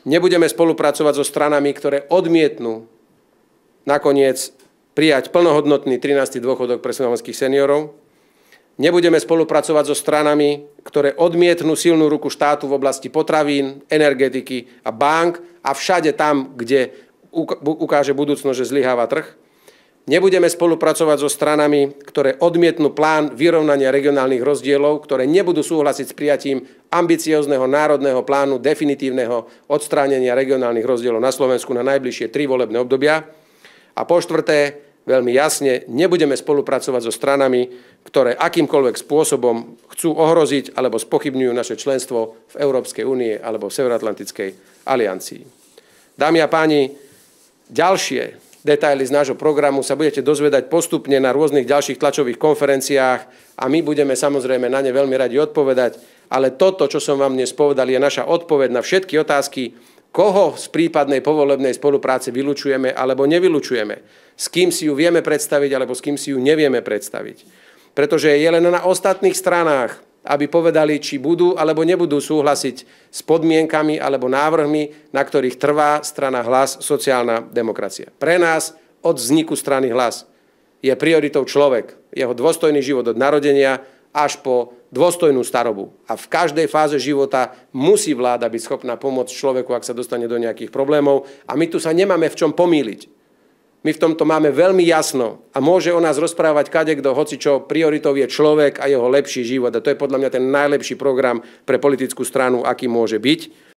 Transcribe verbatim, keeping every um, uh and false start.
Nebudeme spolupracovať so stranami, ktoré odmietnú nakoniec prijať plnohodnotný trinásty dôchodok pre slovenských seniorov. Nebudeme spolupracovať so stranami, ktoré odmietnú silnú ruku štátu v oblasti potravín, energetiky a bank a všade tam, kde ukáže budúcnosť, že zlyháva trh. Nebudeme spolupracovať so stranami, ktoré odmietnú plán vyrovnania regionálnych rozdielov, ktoré nebudú súhlasiť s prijatím ambiciózneho národného plánu definitívneho odstránenia regionálnych rozdielov na Slovensku na najbližšie tri volebné obdobia. A po štvrté, veľmi jasne, nebudeme spolupracovať so stranami, ktoré akýmkoľvek spôsobom chcú ohroziť alebo spochybňujú naše členstvo v Európskej únie alebo v Severoatlantickej aliancii. Dámy a páni, ďalšie detaily z nášho programu sa budete dozvedať postupne na rôznych ďalších tlačových konferenciách a my budeme samozrejme na ne veľmi radi odpovedať, ale toto, čo som vám dnes povedal, je naša odpoveď na všetky otázky, koho z prípadnej povolebnej spolupráce vylučujeme alebo nevylučujeme, s kým si ju vieme predstaviť alebo s kým si ju nevieme predstaviť. Pretože je len na ostatných stranách, aby povedali, či budú alebo nebudú súhlasiť s podmienkami alebo návrhmi, na ktorých trvá strana Hlas, sociálna demokracia. Pre nás od vzniku strany Hlas je prioritou človek, jeho dôstojný život od narodenia až po dôstojnú starobu. A v každej fáze života musí vláda byť schopná pomôcť človeku, ak sa dostane do nejakých problémov. A my tu sa nemáme v čom pomýliť. My v tomto máme veľmi jasno a môže o nás rozprávať kadekto, hocičo prioritou je človek a jeho lepší život. A to je podľa mňa ten najlepší program pre politickú stranu, aký môže byť.